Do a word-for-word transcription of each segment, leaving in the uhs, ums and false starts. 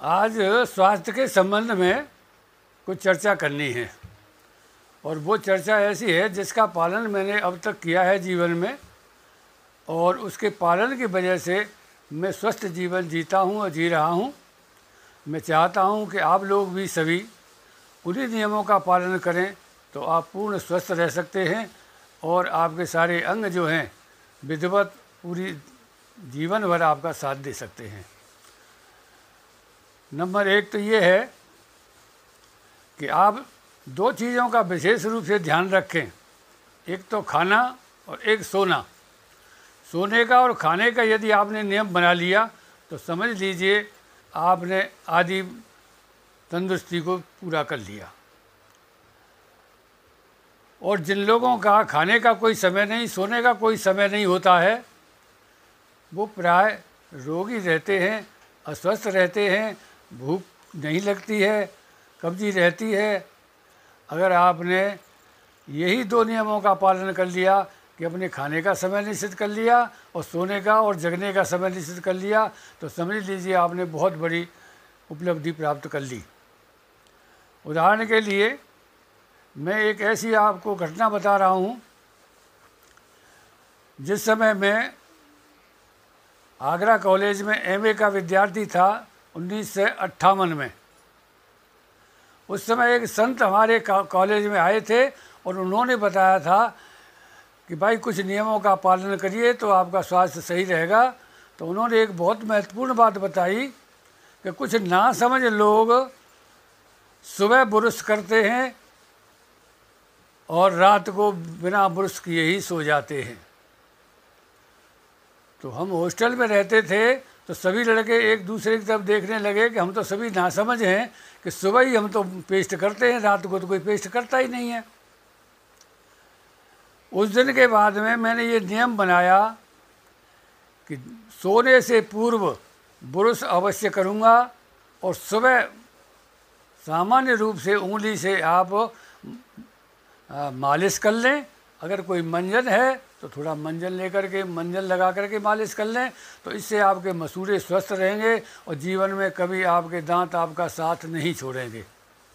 आज स्वास्थ्य के संबंध में कुछ चर्चा करनी है और वो चर्चा ऐसी है जिसका पालन मैंने अब तक किया है जीवन में और उसके पालन की वजह से मैं स्वस्थ जीवन जीता हूँ और जी रहा हूँ। मैं चाहता हूँ कि आप लोग भी सभी उन्हीं नियमों का पालन करें तो आप पूर्ण स्वस्थ रह सकते हैं और आपके सारे अंग जो हैं विधिवत पूरी जीवन भर आपका साथ दे सकते हैं। नंबर एक तो ये है कि आप दो चीज़ों का विशेष रूप से ध्यान रखें, एक तो खाना और एक सोना। सोने का और खाने का यदि आपने नियम बना लिया तो समझ लीजिए आपने आदि तंदुरुस्ती को पूरा कर लिया। और जिन लोगों का खाने का कोई समय नहीं, सोने का कोई समय नहीं होता है, वो प्राय रोगी रहते हैं, अस्वस्थ रहते हैं, भूख नहीं लगती है, कब्जी रहती है। अगर आपने यही दो नियमों का पालन कर लिया कि अपने खाने का समय निश्चित कर लिया और सोने का और जगने का समय निश्चित कर लिया तो समझ लीजिए आपने बहुत बड़ी उपलब्धि प्राप्त कर ली। उदाहरण के लिए मैं एक ऐसी आपको घटना बता रहा हूँ। जिस समय मैं आगरा कॉलेज में एमए का विद्यार्थी था उन्नीस सौ अट्ठावन में, उस समय एक संत हमारे कॉलेज में आए थे और उन्होंने बताया था कि भाई कुछ नियमों का पालन करिए तो आपका स्वास्थ्य सही रहेगा। तो उन्होंने एक बहुत महत्वपूर्ण बात बताई कि कुछ नासमझ लोग सुबह ब्रश करते हैं और रात को बिना ब्रश किए ही सो जाते हैं। तो हम हॉस्टल में रहते थे तो सभी लड़के एक दूसरे की तरफ देखने लगे कि हम तो सभी नासमझ हैं कि सुबह ही हम तो पेस्ट करते हैं, रात को तो कोई पेस्ट करता ही नहीं है। उस दिन के बाद में मैंने ये नियम बनाया कि सोने से पूर्व ब्रश अवश्य करूँगा और सुबह सामान्य रूप से उंगली से आप आ, मालिश कर लें। अगर कोई मंजन है तो थोड़ा मंजन लेकर के मंजन लगा करके मालिश कर लें तो इससे आपके मसूड़े स्वस्थ रहेंगे और जीवन में कभी आपके दांत आपका साथ नहीं छोड़ेंगे।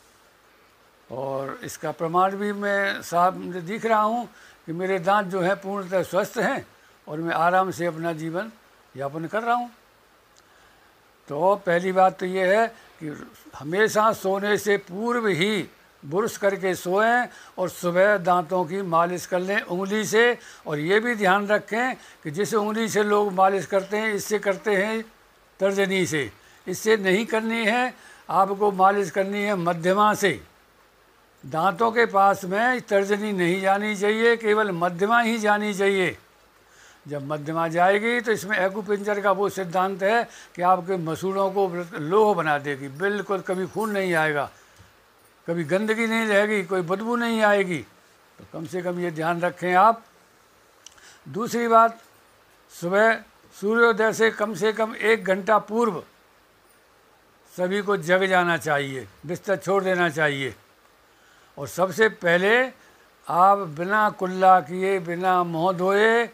और इसका प्रमाण भी मैं साफ दिख रहा हूँ कि मेरे दांत जो हैं पूर्णतः स्वस्थ हैं और मैं आराम से अपना जीवन यापन कर रहा हूँ। तो पहली बात तो ये है कि हमेशा सोने से पूर्व ही ब्रश करके सोएं और सुबह दांतों की मालिश कर लें उंगली से। और ये भी ध्यान रखें कि जिस उंगली से लोग मालिश करते हैं इससे करते हैं तर्जनी से, इससे नहीं करनी है, आपको मालिश करनी है मध्यमा से। दांतों के पास में तर्जनी नहीं जानी चाहिए, केवल मध्यमा ही जानी चाहिए। जब मध्यमा जाएगी तो इसमें एक्यूपंक्चर का वो सिद्धांत है कि आपके मसूड़ों को लोह बना देगी, बिल्कुल कभी खून नहीं आएगा, कभी गंदगी नहीं रहेगी, कोई बदबू नहीं आएगी। तो कम से कम ये ध्यान रखें आप। दूसरी बात, सुबह सूर्योदय से कम से कम एक घंटा पूर्व सभी को जग जाना चाहिए, बिस्तर छोड़ देना चाहिए। और सबसे पहले आप बिना कुल्ला किए, बिना मुँह धोए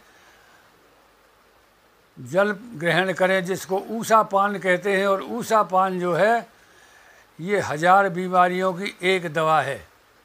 जल ग्रहण करें, जिसको ऊषा पान कहते हैं। और ऊषा पान जो है ये हजार बीमारियों की एक दवा है।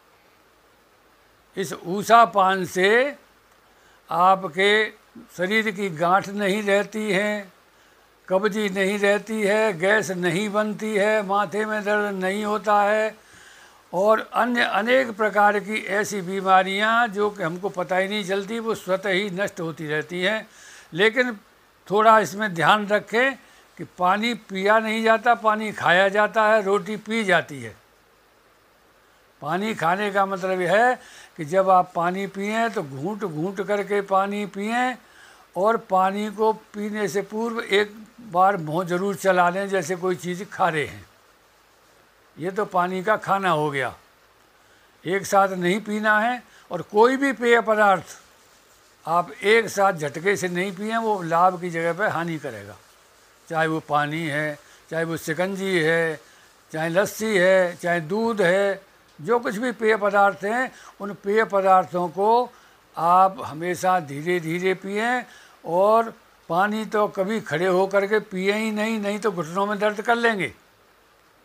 इस ऊषा पान से आपके शरीर की गांठ नहीं रहती है, कब्जी नहीं रहती है, गैस नहीं बनती है, माथे में दर्द नहीं होता है और अन्य अनेक प्रकार की ऐसी बीमारियां जो कि हमको पता ही नहीं चलती वो स्वतः ही नष्ट होती रहती हैं। लेकिन थोड़ा इसमें ध्यान रखें कि पानी पिया नहीं जाता, पानी खाया जाता है, रोटी पी जाती है। पानी खाने का मतलब यह है कि जब आप पानी पिएं तो घूंट घूंट करके पानी पिएं और पानी को पीने से पूर्व एक बार मुँह जरूर चला लें जैसे कोई चीज़ खा रहे हैं। ये तो पानी का खाना हो गया, एक साथ नहीं पीना है। और कोई भी पेय पदार्थ आप एक साथ झटके से नहीं पिए, वो लाभ की जगह पर हानि करेगा। चाहे वो पानी है, चाहे वो शिकंजी है, चाहे लस्सी है, चाहे दूध है, जो कुछ भी पेय पदार्थ हैं उन पेय पदार्थों को आप हमेशा धीरे धीरे पिएं। और पानी तो कभी खड़े होकर के पिए ही नहीं, नहीं तो घुटनों में दर्द कर लेंगे।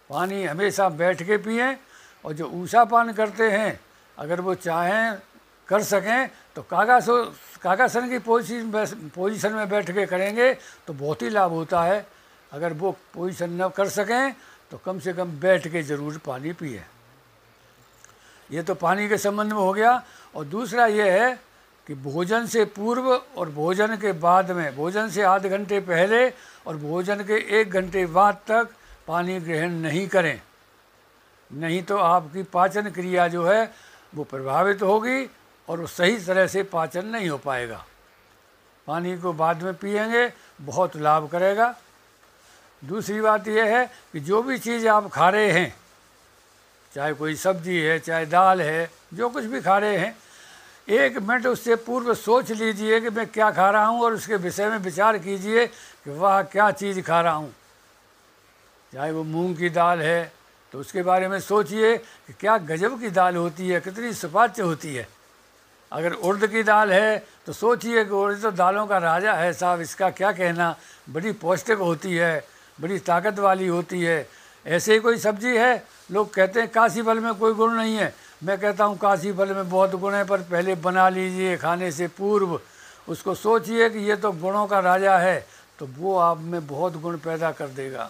पानी हमेशा बैठ के पिएं, और जो ऊषा पान करते हैं अगर वो चाहें कर सकें तो कागासो कागासन की पोजीशन पोजीशन में बैठ के करेंगे तो बहुत ही लाभ होता है। अगर वो पोजीशन न कर सकें तो कम से कम बैठ के ज़रूर पानी पिए। ये तो पानी के संबंध में हो गया। और दूसरा ये है कि भोजन से पूर्व और भोजन के बाद में, भोजन से आधे घंटे पहले और भोजन के एक घंटे बाद तक पानी ग्रहण नहीं करें, नहीं तो आपकी पाचन क्रिया जो है वो प्रभावित होगी और वो सही तरह से पाचन नहीं हो पाएगा। पानी को बाद में पिएंगे बहुत लाभ करेगा। दूसरी बात यह है कि जो भी चीज़ आप खा रहे हैं, चाहे कोई सब्जी है, चाहे दाल है, जो कुछ भी खा रहे हैं, एक मिनट उससे पूर्व सोच लीजिए कि मैं क्या खा रहा हूँ और उसके विषय में विचार कीजिए कि वाह क्या चीज़ खा रहा हूँ। चाहे वो मूंग की दाल है तो उसके बारे में सोचिए कि क्या गजब की दाल होती है, कितनी सुपाच्य होती है। अगर उड़द की दाल है तो सोचिए कि उड़द तो दालों का राजा है साहब, इसका क्या कहना, बड़ी पौष्टिक होती है, बड़ी ताकत वाली होती है। ऐसे ही कोई सब्जी है, लोग कहते हैं काशी फल में कोई गुण नहीं है, मैं कहता हूँ काशी फल में बहुत गुण है, पर पहले बना लीजिए खाने से पूर्व, उसको सोचिए कि ये तो गुणों का राजा है, तो वो आप में बहुत गुण पैदा कर देगा।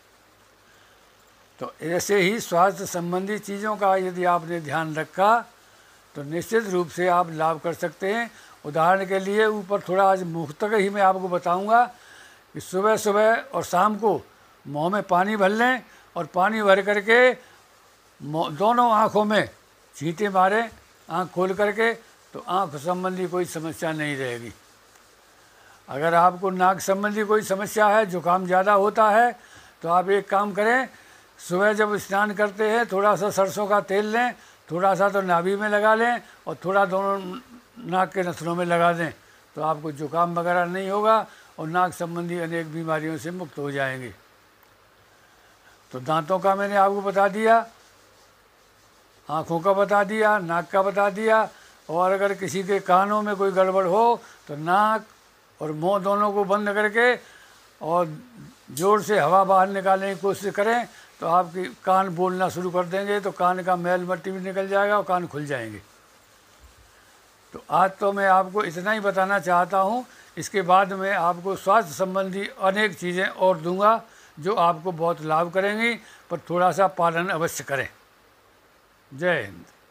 तो ऐसे ही स्वास्थ्य संबंधी चीज़ों का यदि आपने ध्यान रखा तो निश्चित रूप से आप लाभ कर सकते हैं। उदाहरण के लिए ऊपर थोड़ा आज मुख्तसर ही मैं आपको बताऊंगा कि सुबह सुबह और शाम को मुँह में पानी भर लें और पानी भर करके दोनों आँखों में छींटे मारें, आँख खोल करके, तो आँख संबंधी कोई समस्या नहीं रहेगी। अगर आपको नाक संबंधी कोई समस्या है, जुकाम ज़्यादा होता है, तो आप एक काम करें, सुबह जब स्नान करते हैं थोड़ा सा सरसों का तेल लें, थोड़ा सा तो नाभि में लगा लें और थोड़ा दोनों नाक के नथनों में लगा दें, तो आपको जुकाम वगैरह नहीं होगा और नाक संबंधी अनेक बीमारियों से मुक्त हो जाएंगे। तो दांतों का मैंने आपको बता दिया, आँखों का बता दिया, नाक का बता दिया, और अगर किसी के कानों में कोई गड़बड़ हो तो नाक और मुंह दोनों को बंद करके और ज़ोर से हवा बाहर निकालने की कोशिश करें, तो आपकी कान बोलना शुरू कर देंगे, तो कान का मैल मट्टी भी निकल जाएगा और कान खुल जाएंगे। तो आज तो मैं आपको इतना ही बताना चाहता हूँ। इसके बाद में आपको स्वास्थ्य संबंधी अनेक चीज़ें और दूंगा जो आपको बहुत लाभ करेंगी, पर थोड़ा सा पालन अवश्य करें। जय हिंद।